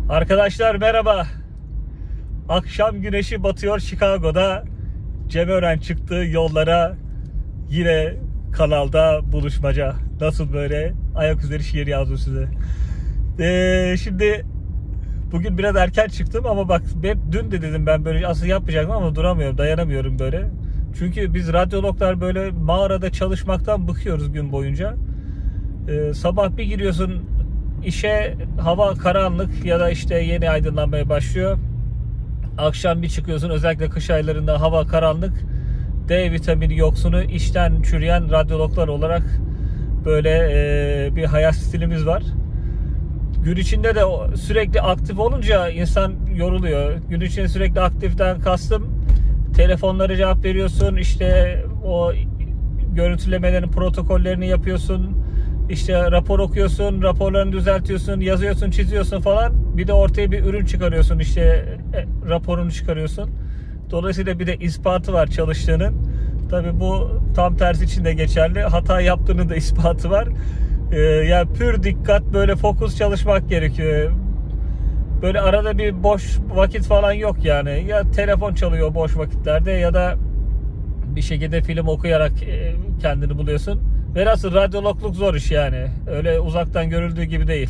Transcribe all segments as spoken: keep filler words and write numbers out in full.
Arkadaşlar merhaba. Akşam güneşi batıyor Chicago'da. Cem Ören çıktı yollara. Yine kanalda buluşmaca. Nasıl böyle? Ayak üzeri şiir yazdım size. Ee, şimdi bugün biraz erken çıktım ama bak ben dün de dedim ben böyle asıl yapmayacaktım ama duramıyorum, dayanamıyorum böyle. Çünkü biz radyologlar böyle mağarada çalışmaktan bıkıyoruz gün boyunca. Ee, sabah bir giriyorsun işe, hava karanlık ya da işte yeni aydınlanmaya başlıyor. Akşam bir çıkıyorsun, özellikle kış aylarında hava karanlık. D vitamini yoksunu, işten çürüyen radyologlar olarak böyle e, bir hayat stilimiz var. Gün içinde de sürekli aktif olunca insan yoruluyor. Gün içinde sürekli aktiften kastım telefonlara cevap veriyorsun, işte o görüntülemelerin protokollerini yapıyorsun, işte rapor okuyorsun, raporlarını düzeltiyorsun, yazıyorsun, çiziyorsun falan. Bir de ortaya bir ürün çıkarıyorsun, işte e, raporunu çıkarıyorsun. Dolayısıyla bir de ispatı var çalıştığının. Tabii bu tam tersi için de geçerli. Hata yaptığının da ispatı var. Ee, yani pür dikkat, böyle fokus çalışmak gerekiyor. Böyle arada bir boş vakit falan yok yani. Ya telefon çalıyor boş vakitlerde ya da bir şekilde film okuyarak kendini buluyorsun. Velhasıl radyologluk zor iş yani. Öyle uzaktan görüldüğü gibi değil.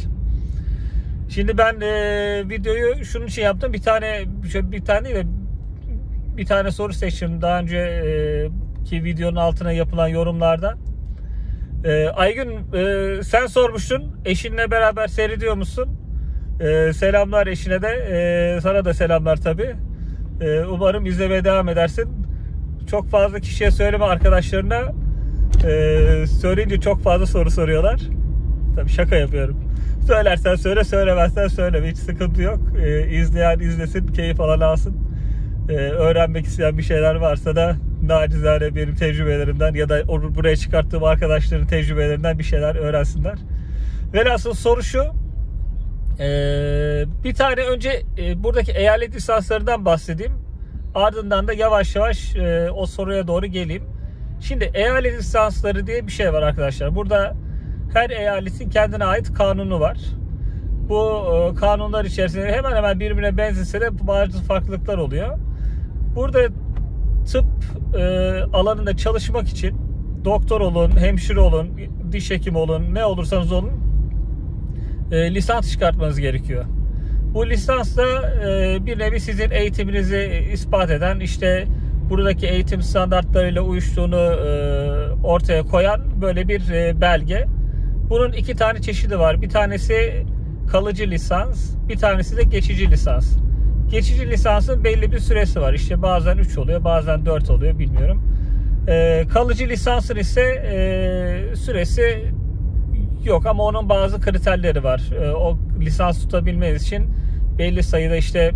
Şimdi ben e, videoyu şunun için yaptım. Bir tane bir tane değil de bir tane soru seçtim. Daha önce e, ki videonun altına yapılan yorumlarda. E, Aygün e, sen sormuştun. Eşinle beraber seyrediyor musun? E, selamlar eşine de. E, sana da selamlar tabii. E, umarım izlemeye devam edersin. Çok fazla kişiye söyleme, arkadaşlarına. Ee, söyleyince çok fazla soru soruyorlar. Tabii şaka yapıyorum. Söylersen söyle, söylemezsen söyleme. Hiç sıkıntı yok. Ee, izleyen izlesin, keyif alan alsın. Ee, öğrenmek isteyen bir şeyler varsa da nacizane benim tecrübelerimden ya da buraya çıkarttığım arkadaşların tecrübelerinden bir şeyler öğrensinler. Velhasıl soru şu. Ee, bir tane önce e, buradaki eyalet lisanslarından bahsedeyim. Ardından da yavaş yavaş e, o soruya doğru geleyim. Şimdi eyalet lisansları diye bir şey var arkadaşlar. Burada her eyaletin kendine ait kanunu var. Bu e, kanunlar içerisinde hemen hemen birbirine benzese de bazı farklılıklar oluyor. Burada tıp e, alanında çalışmak için doktor olun, hemşire olun, diş hekimi olun, ne olursanız olun e, lisans çıkartmanız gerekiyor. Bu lisans da e, bir nevi sizin eğitiminizi ispat eden, işte buradaki eğitim standartlarıyla uyuştuğunu e, ortaya koyan böyle bir e, belge. Bunun iki tane çeşidi var. Bir tanesi kalıcı lisans, bir tanesi de geçici lisans. Geçici lisansın belli bir süresi var. İşte bazen üç oluyor, bazen dört oluyor, bilmiyorum. E, kalıcı lisansın ise e, süresi yok ama onun bazı kriterleri var. E, o lisans tutabilmeniz için belli sayıda işte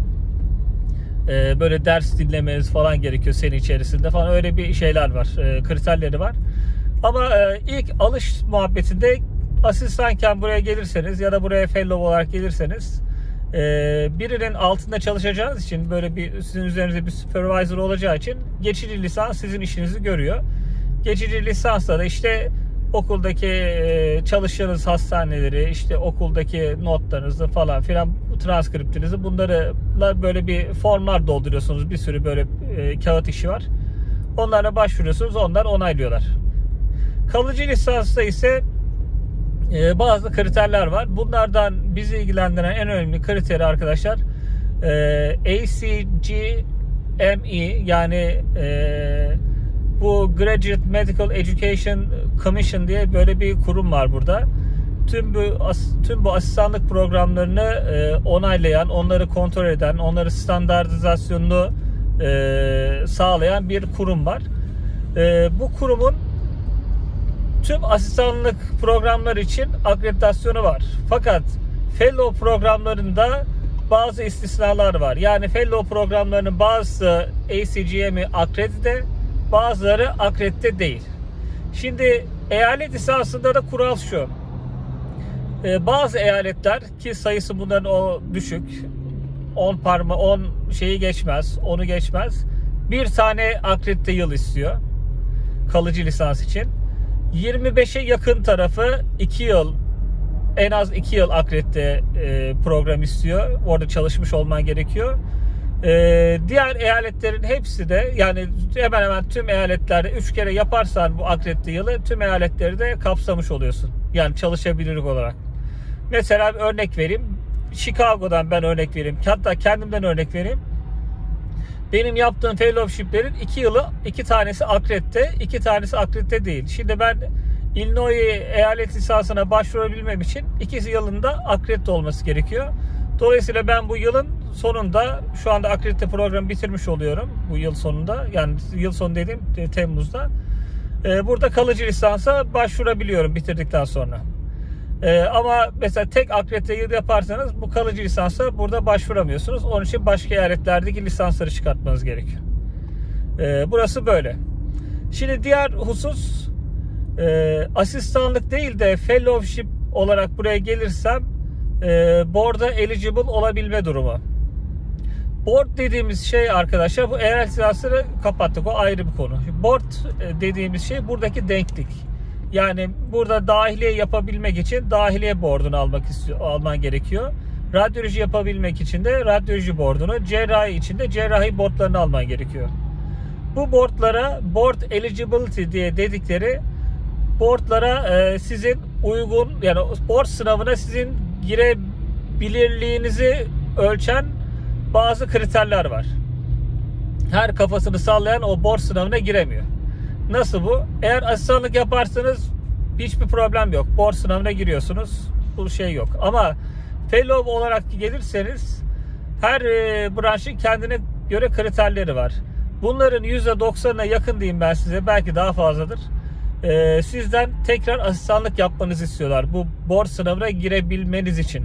e, böyle ders dinlemeniz falan gerekiyor sene içerisinde falan, öyle bir şeyler var, e, kriterleri var. Ama e, ilk alış muhabbetinde asistanken buraya gelirseniz ya da buraya fellow olarak gelirseniz e, birinin altında çalışacağınız için, böyle bir sizin üzerinizde bir supervisor olacağı için geçici lisans sizin işinizi görüyor. Geçici lisansla da işte okuldaki e, çalıştığınız hastaneleri, işte okuldaki notlarınızı falan filan, transkriptinizi, bunlarla böyle bir formlar dolduruyorsunuz. Bir sürü böyle e, kağıt işi var. Onlara başvuruyorsunuz. Onlar onaylıyorlar. Kalıcı lisansta ise e, bazı kriterler var. Bunlardan bizi ilgilendiren en önemli kriteri arkadaşlar e, A C G M E, yani e, bu Graduate Medical Education Commission diye böyle bir kurum var burada. Tüm bu tüm bu asistanlık programlarını e, onaylayan, onları kontrol eden, onları standartizasyonunu e, sağlayan bir kurum var. E, bu kurumun tüm asistanlık programları için akreditasyonu var. Fakat fellow programlarında bazı istisnalar var. Yani fellow programlarının bazısı A C G M E akredite, bazıları akredite değil. Şimdi eyalet lisansında da kural şu. Ee, bazı eyaletler, ki sayısı bunların o düşük, on parma on şeyi geçmez, onu geçmez. Bir tane akredite yıl istiyor kalıcı lisans için. yirmi beşe yakın tarafı iki yıl en az iki yıl akredite e, program istiyor. Orada çalışmış olman gerekiyor. E, diğer eyaletlerin hepsi de, yani hemen hemen tüm eyaletlerde üç kere yaparsan bu akredite yılı, tüm eyaletleri de kapsamış oluyorsun. Yani çalışabilirlik olarak. Mesela bir örnek vereyim. Chicago'dan ben örnek vereyim. Hatta kendimden örnek vereyim. Benim yaptığım fellowship'lerin iki yılı, iki tanesi akredite, iki tanesi akredite değil. Şimdi ben Illinois eyalet lisansına başvurabilmem için ikisi yılında akredite olması gerekiyor. Dolayısıyla ben bu yılın sonunda, şu anda akredite programı bitirmiş oluyorum bu yıl sonunda. Yani yıl sonu dediğim Temmuz'da. Burada kalıcı lisansa başvurabiliyorum bitirdikten sonra. Ee, ama mesela tek akredite yıl yaparsanız bu kalıcı lisansa burada başvuramıyorsunuz. Onun için başka eyaletlerdeki lisansları çıkartmanız gerekiyor. Ee, burası böyle. Şimdi diğer husus, e, asistanlık değil de fellowship olarak buraya gelirsem e, board'a eligible olabilme durumu. Board dediğimiz şey arkadaşlar, bu eyalet lisansları kapattık, o ayrı bir konu. Board dediğimiz şey buradaki denklik. Yani burada dahiliye yapabilmek için dahiliye board'unu almak istiyor, alman gerekiyor. Radyoloji yapabilmek için de radyoloji board'unu, cerrahi için de cerrahi board'larını alman gerekiyor. Bu board'lara board eligibility diye dedikleri board'lara e, sizin uygun, yani board sınavına sizin girebilirliğinizi ölçen bazı kriterler var. Her kafasını sallayan o board sınavına giremiyor. Nasıl bu? Eğer asistanlık yaparsanız hiçbir problem yok. Board sınavına giriyorsunuz. Bu şey yok. Ama fellow olarak gelirseniz her e, branşın kendine göre kriterleri var. Bunların yüzde doksanına yakın diyeyim ben size. Belki daha fazladır. E, sizden tekrar asistanlık yapmanızı istiyorlar. Bu board sınavına girebilmeniz için.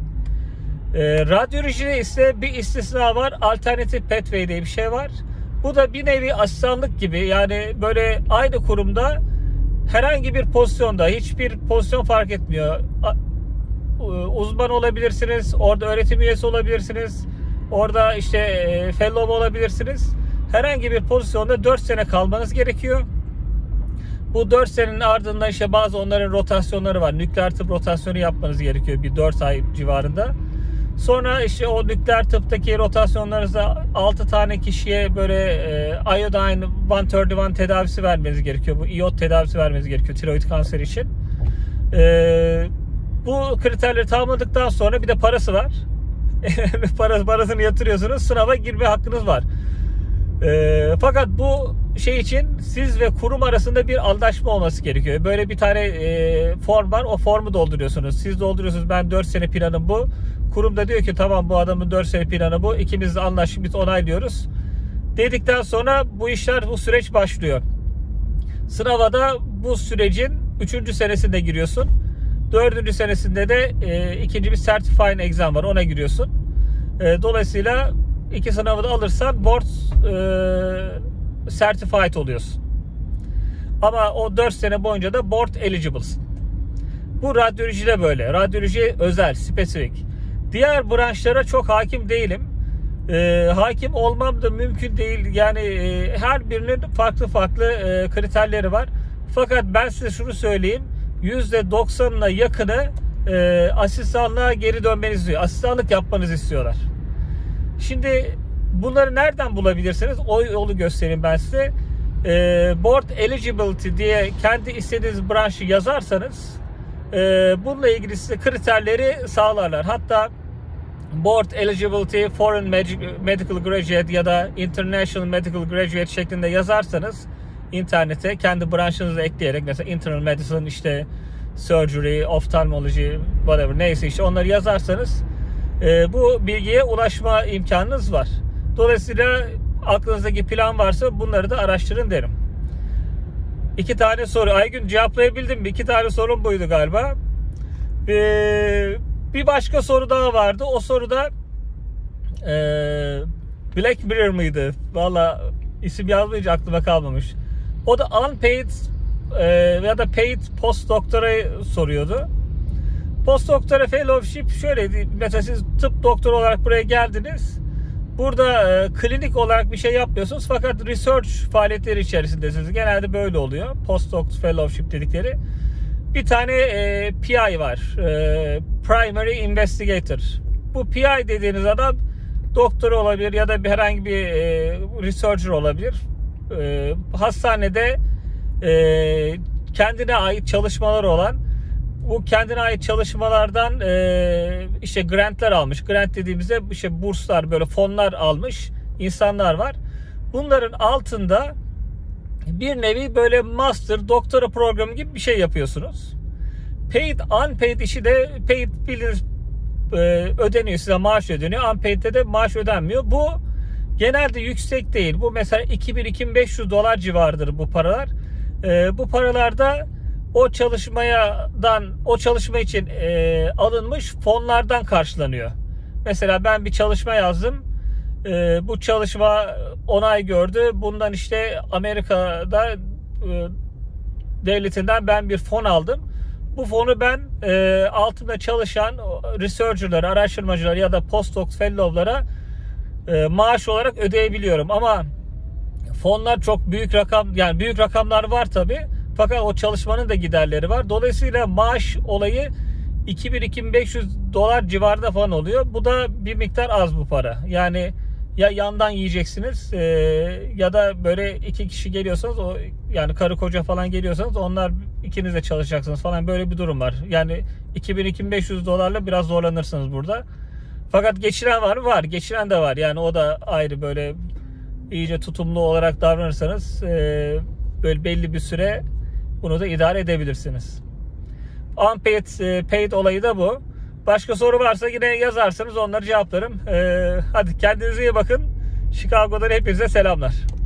E, radyolojide ise bir istisna var. Alternative pathway diye bir şey var. Bu da bir nevi asistanlık gibi, yani böyle aynı kurumda herhangi bir pozisyonda, hiçbir pozisyon fark etmiyor. Uzman olabilirsiniz, orada öğretim üyesi olabilirsiniz, orada işte fellow olabilirsiniz. Herhangi bir pozisyonda dört sene kalmanız gerekiyor. Bu dört senenin ardından işte bazı onların rotasyonları var. Nükleer tıp rotasyonu yapmanız gerekiyor bir dört ay civarında. Sonra işte o nükleer tıptaki rotasyonlarınızda altı tane kişiye böyle e, iodine yüz otuz bir tedavisi vermeniz gerekiyor. Bu iot tedavisi vermeniz gerekiyor tiroid kanseri için. E, bu kriterleri tamamladıktan sonra bir de parası var. Parası, parasını yatırıyorsunuz. Sınava girme hakkınız var. E, fakat bu şey için siz ve kurum arasında bir anlaşma olması gerekiyor. Böyle bir tane e, form var. O formu dolduruyorsunuz. Siz dolduruyorsunuz. Ben dört sene planım bu. Kurum da diyor ki tamam, bu adamın dört sene planı bu. İkimiz de anlaştık, biz onaylıyoruz. Dedikten sonra bu işler, bu süreç başlıyor. Sınava da bu sürecin üçüncü senesinde giriyorsun. dördüncü senesinde de e, ikinci bir certifying exam var. Ona giriyorsun. E, dolayısıyla iki sınavı da alırsan board e, certified oluyorsun. Ama o dört sene boyunca da board eligible'sın. Bu radyolojide böyle. Radyoloji özel, spesifik. Diğer branşlara çok hakim değilim. E, hakim olmam da mümkün değil. Yani e, her birinin farklı farklı e, kriterleri var. Fakat ben size şunu söyleyeyim. yüzde doksanına yakını e, asistanlığa geri dönmenizi istiyor. Asistanlık yapmanızı istiyorlar. Şimdi bunları nereden bulabilirsiniz? O yolu göstereyim ben size. E, Board Eligibility diye kendi istediğiniz branşı yazarsanız e, bununla ilgili size kriterleri sağlarlar. Hatta Board Eligibility Foreign Medical Graduate ya da International Medical Graduate şeklinde yazarsanız internete kendi branşınızı ekleyerek, mesela Internal Medicine, işte Surgery, Ophthalmology, whatever, neyse işte onları yazarsanız e, bu bilgiye ulaşma imkanınız var. Dolayısıyla aklınızdaki plan varsa bunları da araştırın derim. İki tane soru. Aygün, cevaplayabildim mi? İki tane sorum buydu galiba. Ee, bir başka soru daha vardı. O soruda e, Black Mirror mıydı? Valla isim yazmayınca aklıma kalmamış. O da unpaid e, ya da paid postdoktora soruyordu. Postdoktora fellowship şöyle, mesela siz tıp doktoru olarak buraya geldiniz. Burada e, klinik olarak bir şey yapmıyorsunuz fakat research faaliyetleri içerisindesiniz. Genelde böyle oluyor. Postdoc fellowship dedikleri. Bir tane e, P I var. E, Primary Investigator. Bu P I dediğiniz adam doktor olabilir ya da bir herhangi bir e, researcher olabilir. E, hastanede e, kendine ait çalışmaları olan, bu kendine ait çalışmalardan e, işte grantlar almış. Grant dediğimizde işte burslar, böyle fonlar almış insanlar var. Bunların altında bir nevi böyle master, doktora programı gibi bir şey yapıyorsunuz. Paid, unpaid işi de paid biliriz, e, ödeniyor, size maaş ödeniyor. Unpaid'de de maaş ödenmiyor. Bu genelde yüksek değil. Bu mesela iki bin iki bin beş yüz dolar civarıdır bu paralar. E, bu paralarda o çalışmadan, o çalışma için e, alınmış fonlardan karşılanıyor. Mesela ben bir çalışma yazdım. E, bu çalışma onay gördü. Bundan işte Amerika'da e, devletinden ben bir fon aldım. Bu fonu ben e, altında çalışan researcher'lara, araştırmacılara ya da postdoc fellow'lara e, maaş olarak ödeyebiliyorum. Ama fonlar çok büyük rakam, yani büyük rakamlar var tabii. Fakat o çalışmanın da giderleri var. Dolayısıyla maaş olayı iki bin iki bin beş yüz dolar civarında falan oluyor. Bu da bir miktar az bu para. Yani ya yandan yiyeceksiniz e, ya da böyle iki kişi geliyorsanız, o yani karı koca falan geliyorsanız onlar ikiniz de çalışacaksınız falan, böyle bir durum var. Yani iki bin iki bin beş yüz dolarla biraz zorlanırsınız burada. Fakat geçiren var mı? Var. Geçiren de var. Yani o da ayrı, böyle iyice tutumlu olarak davranırsanız e, böyle belli bir süre bunu da idare edebilirsiniz. Unpaid, e, paid olayı da bu. Başka soru varsa yine yazarsanız onları cevaplarım. E, hadi kendinize iyi bakın. Chicago'dan hepinize selamlar.